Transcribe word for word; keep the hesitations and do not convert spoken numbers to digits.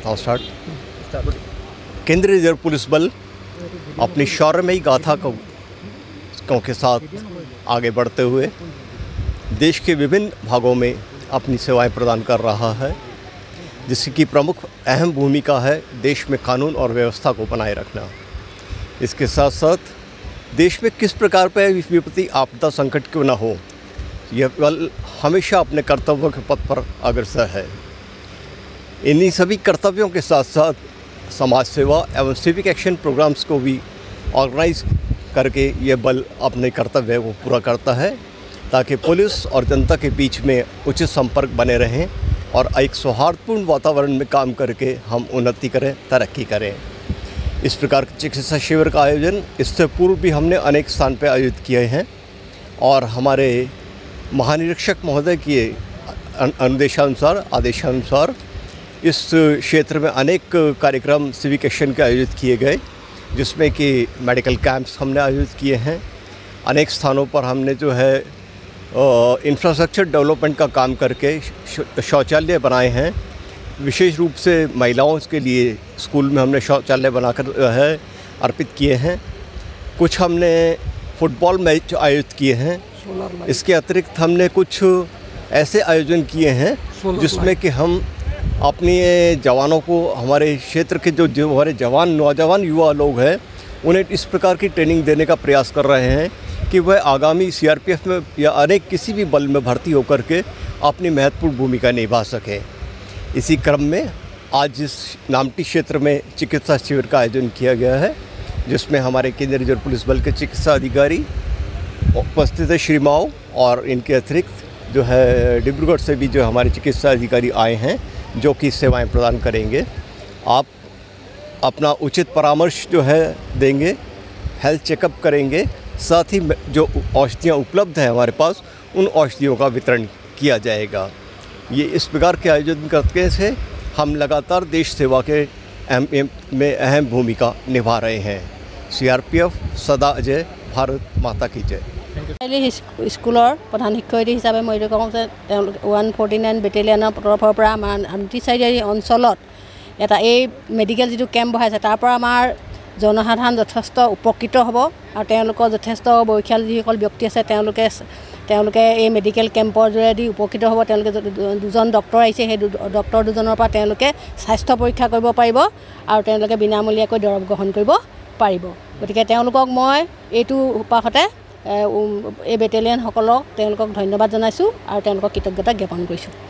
करता हूँ स्टार्ट। केंद्रीय रिजर्व पुलिस बल अपनी शौर्यमयी गाथा को के साथ आगे बढ़ते हुए देश के विभिन्न भागों में अपनी सेवाएं प्रदान कर रहा है, जिसकी प्रमुख अहम भूमिका है देश में कानून और व्यवस्था को बनाए रखना। इसके साथ साथ देश में किस प्रकार पर विपत्ति आपदा संकट क्यों न हो, यह बल हमेशा अपने कर्तव्यों के पथ पर अग्रसर है। इन्हीं सभी कर्तव्यों के साथ साथ समाज सेवा एवं सिविक एक्शन प्रोग्राम्स को भी ऑर्गेनाइज करके ये बल अपने कर्तव्य को पूरा करता है, ताकि पुलिस और जनता के बीच में उचित संपर्क बने रहें और एक सौहार्दपूर्ण वातावरण में काम करके हम उन्नति करें, तरक्की करें। इस प्रकार के चिकित्सा शिविर का आयोजन इससे पूर्व भी हमने अनेक स्थान पर आयोजित किए हैं और हमारे महानिरीक्षक महोदय के अनुदेशानुसार आदेशानुसार इस क्षेत्र में अनेक कार्यक्रम सिविक एक्शन के आयोजित किए गए, जिसमें कि मेडिकल कैंप्स हमने आयोजित किए हैं। अनेक स्थानों पर हमने जो है इंफ्रास्ट्रक्चर डेवलपमेंट का काम करके शौचालय बनाए हैं। विशेष रूप से महिलाओं के लिए स्कूल में हमने शौचालय बनाकर है अर्पित किए हैं। कुछ हमने फुटबॉल मैच आयोजित किए हैं। इसके अतिरिक्त हमने कुछ ऐसे आयोजन किए हैं जिसमें कि हम अपने जवानों को, हमारे क्षेत्र के जो जो हमारे जवान नौजवान युवा लोग हैं, उन्हें इस प्रकार की ट्रेनिंग देने का प्रयास कर रहे हैं कि वह आगामी सीआरपीएफ में या अनेक किसी भी बल में भर्ती होकर के अपनी महत्वपूर्ण भूमिका निभा सकें। इसी क्रम में आज इस नामटी क्षेत्र में चिकित्सा शिविर का आयोजन किया गया है, जिसमें हमारे केंद्रीय रिजर्व पुलिस बल के चिकित्सा अधिकारी उपस्थित है श्री माओ, और इनके अतिरिक्त जो है डिब्रूगढ़ से भी जो हमारे चिकित्सा अधिकारी आए हैं जो कि सेवाएं प्रदान करेंगे। आप अपना उचित परामर्श जो है देंगे, हेल्थ चेकअप करेंगे, साथ ही जो औषधियाँ उपलब्ध हैं हमारे पास उन औषधियों का वितरण किया जाएगा। ये इस प्रकार के आयोजन करके से हम लगातार देश सेवा के अहम में अहम भूमिका निभा रहे हैं। सीआरपीएफ सदा अजय, भारत माता की जय। स्कूलर प्रधान शिक्षयित्री हिसापे मैं कौँ वन फोर्टी नाइन बेटेलियन तरफर पर आमटिचारी अंचलत एटा ये मेडिकल जी कैम्प बढ़ाई तार पर आमार जनसाधारण यथेष्ट उपकृत हम और यथेष्ट बयसियाल जिसकल व्यक्ति आते मेडिकल कैम्पर जोड़े उपकृत हम। दुजन डक्टर आइसे डक्टर दुजनर पर स्वास्थ्य परीक्षा कर पारिब और विनामूलियाक दरव ग्रहण कर पारिब। गतिके मैं एटू उपासते এই বেটেলিয়ানসকলক তেওঁলোকক ধন্যবাদ জনাইছোঁ আৰু তেওঁলোকক কৃতজ্ঞতা জ্ঞাপন কৰিছোঁ।